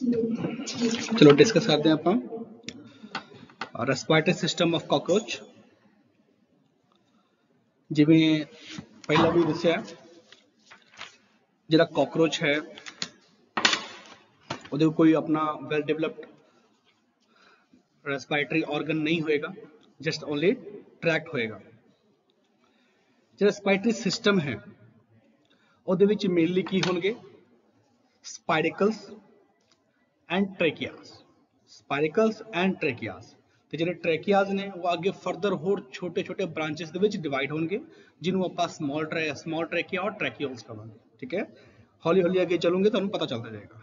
चलो डिस्कस करते हैं ਆਪਾਂ रेस्पिरेटरी सिस्टम ऑफ कॉकरोच। जिवें पहला भी दस्या जिहड़ा कॉकरोच है ਉਹਦੇ कोई अपना वेल डेवलप्ड रेस्पिरेटरी ऑर्गन नहीं होएगा, जस्ट ओनली ट्रैक्ट होएगा। जो रेस्पिरेटरी सिस्टम है ਉਹਦੇ ਵਿੱਚ मेनली की होंगे spiracles and tracheas, spiracles and tracheas. ਤੇ ਜਿਹੜੇ ट्रैकियाज ने वो आगे फर्दर होर छोटे छोटे ब्रांचेस ਦੇ ਵਿੱਚ डिवाइड होंगे जिन्होंने ਆਪਾਂ स्मॉल ट्रैकिया और ट्रैकियोल्स कहांगे। ठीक है, हौली हौली आगे चलूंगे तो पता चलता जाएगा।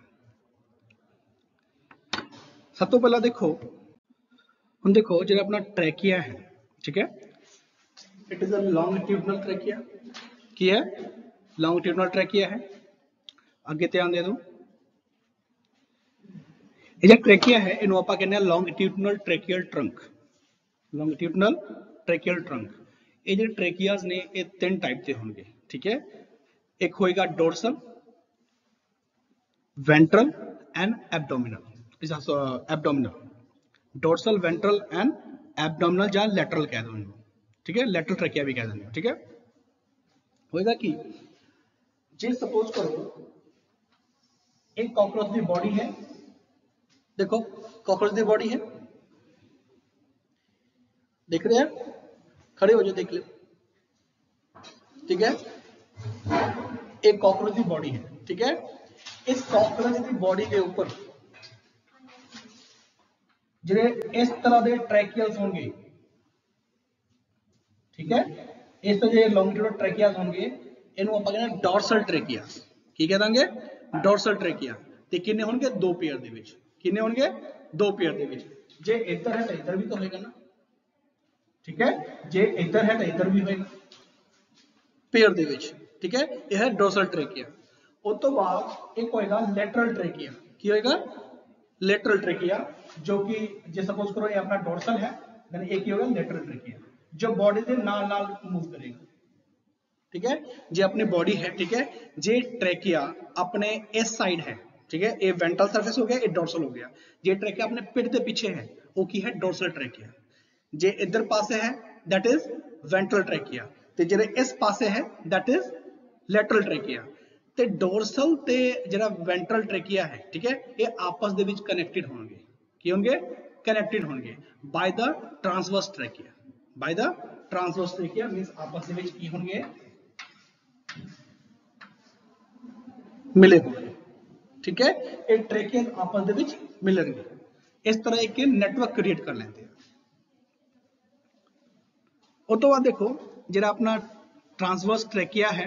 सब तो पहला देखो हम देखो जो अपना ट्रैकिया है, ठीक है, it is a longitudinal trachea. की है? लॉन्गिट्यूडनल ट्रैकिया है। आगे ध्यान दे दो, ये ट्रैकिया है इन्हों आप कहने longitudinal tracheal trunk. Longitudinal tracheal trunk ये जो ट्रैकियाज ने ये तीन टाइप के होंगे। ठीक है, एक होएगा dorsal, ventral and abdominal. Abdominal, dorsal, ventral and abdominal या लैटरल कह दो। ठीक है, लैटरल ट्रैकिया भी कह देंगे। ठीक है, होएगा कि जे सपोज करो एक कॉकरोच की बॉडी है, देखो कॉकरोच की बॉडी है, देख रहे हैं, खड़े हो जाओ देख लो। ठीक है, एक कॉकरोच की बॉडी है। ठीक है, इस कॉकरोच की बॉडी के ऊपर जिहड़े इस तरह के ट्रैकियल्स होंगे, ठीक है, इस तरह के लॉन्गिट्यूडनल ट्रैकियाज होंगे, इन्हों आप कहना डॉर्सल ट्रैकिया। की कह देंगे? Dorsal trachea. ते किन्ने होंगे? दो पेयर दे विच। किन्ने होंगे? दो पेयर दे विच। जे इधर है तो इधर भी तो होएगा ना। ठीक है, जे इधर है तो इधर भी होएगा पेयर दे विच। ठीक है, यह है डॉर्सल ट्रैकिया। उस तो बाद एक होएगा लैटरल ट्रैकिया। की होएगा? लैटरल ट्रैकिया, जो कि जे सपोज करो ये अपना डॉर्सल है, देन एक ही होगा लैटरल ट्रैकिया जो बॉडी के नाल नाल मूव करेगा। ठीक है, जे अपनी बॉडी है, ठीक है, जे ट्रैकिया अपने इस साइड है, ठीक है, ये वेंट्रल सरफेस हो गया, ये डोर्सल हो गया। जे ट्रैकिया अपने पिठ के पीछे है वो की है? Dorsal trachea. जे इधर पासे है दैट इज वेंट्रल ट्रैकिया, ते जे इस पासे है दैट इज लैटरल ट्रैकिया। ते डोर्सल ते जिहड़ा वेंट्रल ट्रैकिया है, ठीक है, ये आपस दे विच कनेक्टेड होंगे। की होंगे? कनेक्टेड होंगे by the transverse trachea. By the transverse trachea means आपस दे विच की होंगे? मिले होंगे। ठीक है, एक ट्रैकियन आपस दे विच मिलणगे, इस तरह एक नेटवर्क क्रिएट कर लेते हैं। उस तो बाद देखो जिहड़ा अपना ट्रांसवर्स ट्रैकिया है,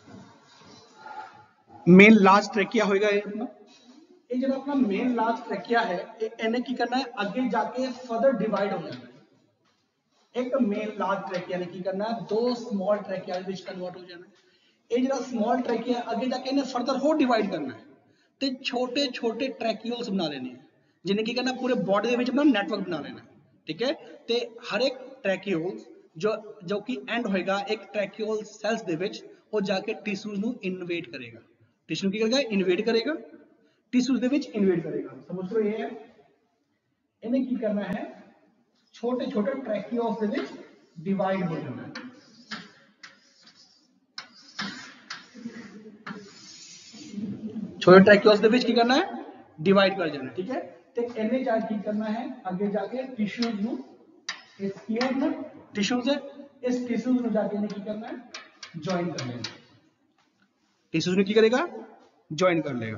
मेन लार्ज ट्रैकिया होएगा ये अपना। ये जो अपना मेन लार्ज ट्रैकिया है, इन्हें की करना है? आगे जाके फर्दर डिवाइड हो जाना है। एक मेन लार्ज ट्रैकिया ने की करना है? दो स्मॉल ट्रैकिया विच कन्वर्ट हो जाना है। ये जो स्मॉल ट्रैकिया आगे जाके इन्हें फर्दर हो डिवाइड करना है, तो छोटे छोटे ट्रैकियोल्स बना लेने हैं, जिन्हें की करना पूरे बॉडी के विच अपना नेटवर्क बना लेना है। ठीक है, तो हर एक ट्रैकियोल्स जो कि एंड होएगा एक ट्रैकियोल सैल्स दे विच, वो जाके टिश्यूज नू इन्वेट करेगा। टिश्यू की करेगा? इन्वेट करेगा, टिश्यूज दे विच इन्वेट करेगा। समझ लो ये है, इन्हें की करना है? छोटे छोटे ट्रैकियोल्स दे विच डिवाइड हो जाना है। छोटे ट्रैकियोल्स दे विच की करना है? डिवाइड कर जाना है। ठीक है, तो इन्हें जाके की करना है? आगे जाके टिश्यूज नू, टिश्यूज है, इस टिश्यूज नू जाके इन्हें की करना है? ज्वाइन कर लेना। टिश्यूज ने की करेगा? ज्वाइन कर लेगा।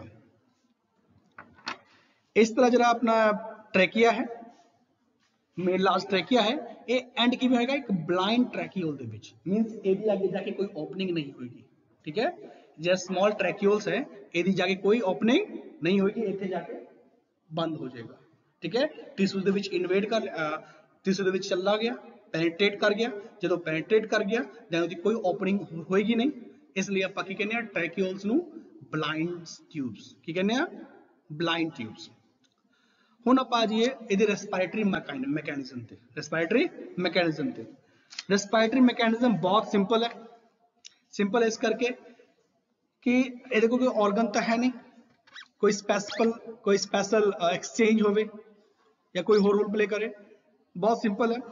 इस तरह जरा अपना ट्रैकिया है, मेन लार्ज ट्रैकिया है, ये एंड की भी होएगा एक ब्लाइंड ट्रैकियोल दे विच, मींस एदी आगे जाके कोई ओपनिंग नहीं होगी। ठीक है, जो स्मॉल ट्रैकियोल्स है एदी जाके कोई ओपनिंग नहीं होगी, इथे जाके बंद हो जाएगा। ठीक है, टिश्यूज दे विच इन्वेड कर, टिश्यू दे विच चला गया, पेनिट्रेट कर गया, जो पेनिट्रेट कर गया दैन उसकी कोई ओपनिंग होएगी नहीं, इसलिए आप की कहने हैं ट्रैकियोल्स नू ब्लाइंड ट्यूब्स। की कहने हैं? Blind tubes. हुण आप आ जाइए इहदे रेस्पिरेटरी मैकेनिज्म ते। रेस्पिरेटरी मैकेनिज्म ते, रेस्पिरेटरी मैकेनिज्म बहुत सिंपल है। सिंपल इस करके कि इहदे कोई ऑर्गन तो है नहीं, कोई स्पेशल एक्सचेंज होवे या कोई होर रोल प्ले करे? बहुत सिंपल है।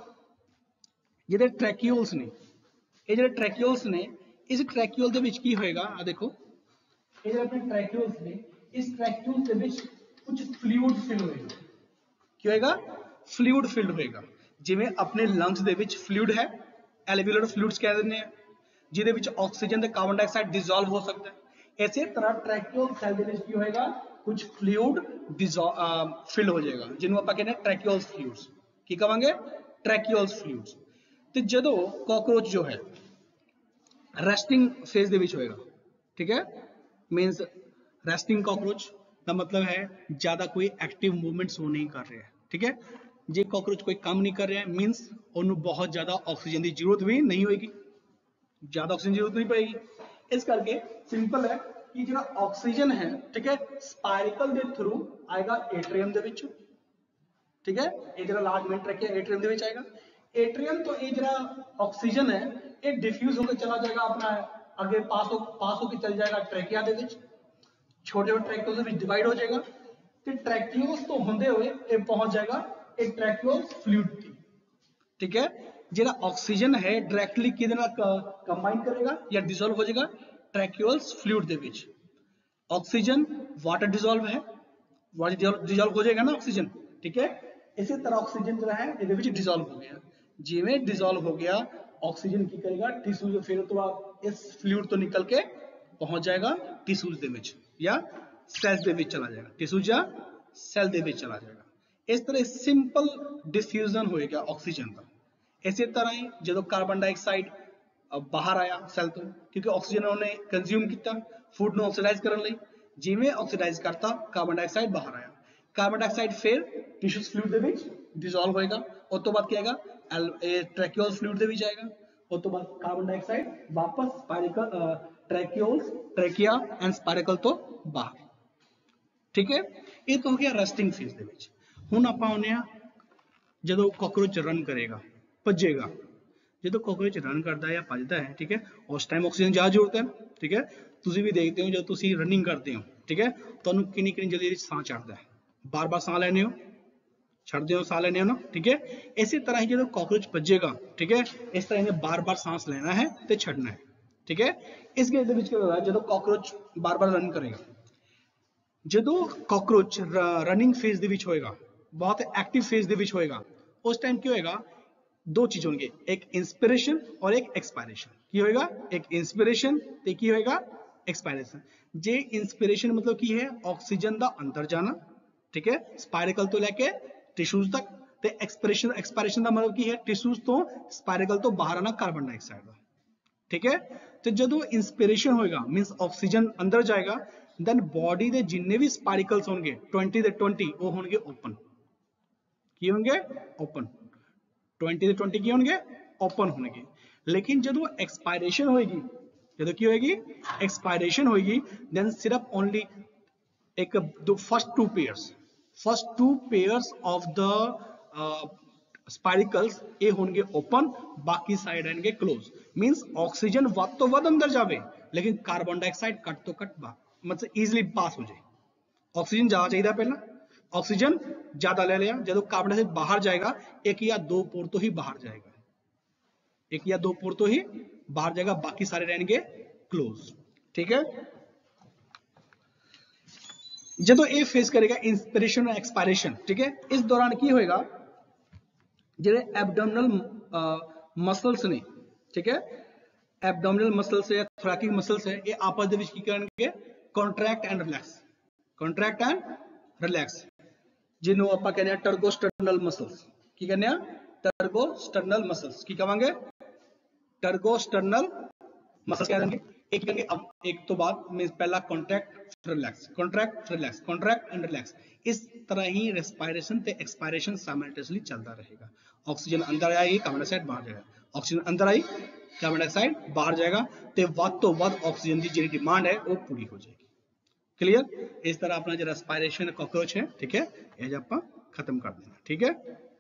ਜਿਹੜੇ ट्रैक्यूल्स ने, ये ਜਿਹੜੇ ट्रैक्यूल्स ने, इस ट्रैक्यूल ਦੇ ਵਿੱਚ ਕੀ ਹੋਏਗਾ? आ देखो, ये ਜਿਹੜੇ ਆਪਣੇ ट्रैक्यूल्स ने, इस ट्रैक्यूल ਦੇ ਵਿੱਚ कुछ फ्लूइड फिल होएगा। ਕੀ ਹੋਏਗਾ? फ्लूइड फिल होएगा। ਜਿਵੇਂ ਆਪਣੇ ਲੰਗਸ ਦੇ ਵਿੱਚ फ्लूइड है, एल्वियोलर फ्लूइड्स ਕਹਿ ਦਿੰਦੇ ਆ, ਜਿਹਦੇ ਵਿੱਚ ਆਕਸੀਜਨ ਤੇ ਕਾਰਬਨ ਡਾਈਆਕਸਾਈਡ ਡਿਸੋਲਵ ਹੋ ਸਕਦਾ है। ਇਸੇ ਤਰ੍ਹਾਂ ट्रैक्यूल ਸੈਲ ਦੇ ਵਿੱਚ ਕੀ ਹੋਏਗਾ? कुछ फ्लूइड फिल हो जाएगा, ਜਿਹਨੂੰ ਆਪਾਂ ਕਹਿੰਦੇ ਆ ट्रैक्यूल्स फ्लूइड्स। ਕੀ ਕਵਾਂਗੇ? Tracheoles fluids. ਤੇ ਜਦੋਂ ਕਾਕਰੋਚ ਜੋ ਹੈ ਰੈਸਟਿੰਗ ਫੇਜ਼ ਦੇ ਵਿੱਚ ਹੋਏਗਾ, ਠੀਕ ਹੈ, ਮੀਨਸ ਰੈਸਟਿੰਗ ਕਾਕਰੋਚ ਦਾ ਮਤਲਬ ਹੈ ਜ਼ਿਆਦਾ ਕੋਈ ਐਕਟਿਵ ਮੂਵਮੈਂਟਸ ਉਹ ਨਹੀਂ ਕਰ ਰਿਹਾ, ਠੀਕ ਹੈ। ਜੇ ਕਾਕਰੋਚ ਕੋਈ ਕੰਮ ਨਹੀਂ ਕਰ ਰਿਹਾ ਮੀਨਸ ਉਹਨੂੰ ਬਹੁਤ ਜ਼ਿਆਦਾ ਆਕਸੀਜਨ ਦੀ ਜ਼ਰੂਰਤ ਵੀ ਨਹੀਂ ਹੋਏਗੀ, ਜ਼ਿਆਦਾ ਆਕਸੀਜਨ ਦੀ ਜ਼ਰੂਰਤ ਨਹੀਂ ਪਏਗੀ। ਇਸ ਕਰਕੇ ਸਿੰਪਲ ਹੈ ਕਿ ਜਿਹੜਾ ਆਕਸੀਜਨ ਹੈ, ਠੀਕ ਹੈ, ਸਪਾਇਰਕਲ ਦੇ ਥਰੂ ਆਏਗਾ एट्रियम ਦੇ ਵਿੱਚ, ठीक है। ये जरा लार्ज मेन ट्रैकिया एट्रियम ਦੇ ਵਿੱਚ ਆਏਗਾ। एट्रियम तो ये जरा ऑक्सीजन है ये डिफ्यूज होकर चला जाएगा, अपना आगे पास होकर चल जाएगा ट्रैकिया ਦੇ ਵਿੱਚ, छोटे ट्रैक्यूल्स ਦੇ ਵਿੱਚ डिवाइड हो जाएगा ਤੇ ट्रैक्यूल्स तो ਹੁੰਦੇ ਹੋਏ ਇਹ ਪਹੁੰਚ ਜਾਏਗਾ एक ट्रैक्यूल्स फ्लूइड ਤੇ, ठीक है। ਜਿਹੜਾ ऑक्सीजन है डायरेक्टली ਕਿਹਦੇ ਨਾਲ ਕੰਬਾਈਨ ਕਰੇਗਾ ਜਾਂ डिसॉल्व हो जाएगा? ट्रैक्यूल्स फ्लूइड ਦੇ ਵਿੱਚ। ऑक्सीजन वाटर डिसॉल्व है, वाटर डिसॉल्व हो जाएगा ना ऑक्सीजन, ठीक है। इसी तरह ऑक्सीजन जो है ਇਹਦੇ ਵਿੱਚ डिसॉल्व हो गया, जिवें डिसॉल्व हो गया ऑक्सीजन की करेगा टिश्यूज, फिर तो आप इस फ्लूइड तो निकल के पहुंच जाएगा टिश्यूज ਦੇ ਵਿੱਚ या सेल्स ਦੇ ਵਿੱਚ चला जाएगा, टिश्यूज या सेल ਦੇ ਵਿੱਚ चला जाएगा। इस तरह सिंपल डिफ्यूजन होएगा ऑक्सीजन का। इसी तरह ही जो कार्बन डाइऑक्साइड बाहर आया सेल तो, क्योंकि ऑक्सीजन उन्होंने कंज्यूम किया फूड ਨੂੰ ਆਕਸੀਡਾਈਜ਼ ਕਰਨ ਲਈ, ਜਿਵੇਂ ਆਕਸੀਡਾਈਜ਼ ਕਰਤਾ कार्बन डाइऑक्साइड बाहर आया, कार्बन डाइऑक्साइड फिर टिश्यूज फ्लूइड ਦੇ ਵਿੱਚ डिसॉल्व होएगा, उस तो बाद क्या आएगा? ट्रैक्यूल्स फ्लूइड ਦੇ ਵਿੱਚ आएगा, उस तो बाद कार्बन डाइऑक्साइड वापस spiracle tracheoles trachea and spiracle तो बाहर, ठीक है। ये तो हो गया रेस्टिंग फेज ਦੇ ਵਿੱਚ। ਹੁਣ ਆਪਾਂ ਆਉਂਦੇ ਆ ਜਦੋਂ ਕਾਕਰੋਚ ਰਨ ਕਰੇਗਾ, ਭੱਜੇਗਾ। ਜਦੋਂ ਕਾਕਰੋਚ ਰਨ ਕਰਦਾ ਹੈ ਜਾਂ ਭੱਜਦਾ ਹੈ, ਠੀਕ ਹੈ, ਉਸ ਟਾਈਮ ਆਕਸੀਜਨ ਜ਼ਿਆਦਾ ਜ਼ਰੂਰਤ ਹੈ, ਠੀਕ ਹੈ। ਤੁਸੀਂ ਵੀ ਦੇਖਦੇ ਹੋ ਜਦੋਂ ਤੁਸੀਂ ਰਨਿੰਗ ਕਰਦੇ ਹੋ, ਠੀਕ ਹੈ, ਤੁਹਾਨੂੰ ਕਿੰਨੀ ਜਲਦੀ ਸਾਹ ਚੜਦਾ ਹੈ, ਬਾਰ-ਬਾਰ ਸਾਹ ਲੈਣੇ ਹੋ, ਛੱਡਦੇ ਹੋ, ਸਾਹ ਲੈਣੇ ਹੋ ਨਾ, ठीक है। इसी तरह ही जो कॉकरोच भजेगा, ठीक है, इस तरह इन्हें बार-बार सांस लेना है ते छड़ना है, ठीक है। इस केस ਦੇ ਵਿੱਚ ਕੀ ਹੋਗਾ? ਜਦੋਂ कॉकरोच बार-बार ਰਨ ਕਰੇਗਾ, ਜਦੋਂ कॉकरोच रनिंग फेज ਦੇ ਵਿੱਚ ਹੋਏਗਾ, बहुत एक्टिव फेज ਦੇ ਵਿੱਚ ਹੋਏਗਾ, उस टाइम ਕੀ ਹੋਏਗਾ? दो चीज होंगे, एक इंस्पिरेशन और एक एक्सपायरेशन। की होएगा? एक इंस्पिरेशन ते की होएगा? एक्सपायरेशन। जे इंस्पिरेशन मतलब की है ऑक्सीजन का अंदर जाना, ठीक है, स्पायरिकल तो लैके टिश्यूज तक, ते एक्सपायरेशन का मतलब की है टिश्यूज तो स्पायरिकल तो बाहर आना कार्बन डाइऑक्साइड का, ठीक है। तो जो इंस्पिरेशन होएगा मीनस ऑक्सीजन अंदर जाएगा, देन बॉडी के जिन्ने भी स्पायरिकल्स होंगे 20 ਦੇ 20 वो होंगे ओपन। की होंगे? ओपन। 20 ਦੇ 20 की होंगे? ओपन होंगे। लेकिन जो एक्सपायरेशन होएगी, जो की होएगी? एक्सपायरेशन होएगी, देन सिर्फ ओनली एक first two pairs of the spiracles ये होंगे ओपन, बाकी साइड रहेंगे क्लोज। मींस ऑक्सीजन वध तो वध अंदर जावे, लेकिन कार्बन डाइऑक्साइड कट तो कट मतलब ईजिली पास हो जाए। ऑक्सीजन ज्यादा चाहिए पहला, ऑक्सीजन ज्यादा ले लिया, जो कार्बन डाइऑक्साइड बाहर जाएगा एक या दो पोर तो ही बाहर जाएगा, एक या दो पोर तो ही बाहर जाएगा, बाकी सारे रहेंगे क्लोज, ठीक है। जो ये फेस करेगा इंस्पिरेशन और एक्सपायरेशन, ठीक है, इस दौरान की होएगा जो एब्डोमिनल मसल्स ने, ठीक है, एब्डोमिनल मसल्स है, थोरैकिक मसल्स है, ये आपस दे विच की करनगे? Contract and relax, contract and relax, जिन्हों आप कहने टर्गोस्टर्नल मसल्स। की कहने? Tergosternal muscles. की कहेंगे? टर्गोस्टर्नल मसल्स कह देंगे। एक कहेंगे अब एक तो बाद में पहला contract relax, contract relax, contract and relax. इस तरह ही रेस्पायरेशन ते एक्सपायरेशन साइमल्टेनियसली चलता रहेगा। ऑक्सीजन अंदर आएगी, कार्बन डाइऑक्साइड बाहर जाएगा, ऑक्सीजन अंदर आई, कार्बन डाइऑक्साइड बाहर जाएगा, तो वध तो वध ऑक्सीजन की जी डिमांड है वो पूरी हो जाएगी। क्लियर? इस तरह अपना जो रेस्पायरेशन कॉकरोच है, ठीक है, ये आप खत्म कर देना, ठीक है।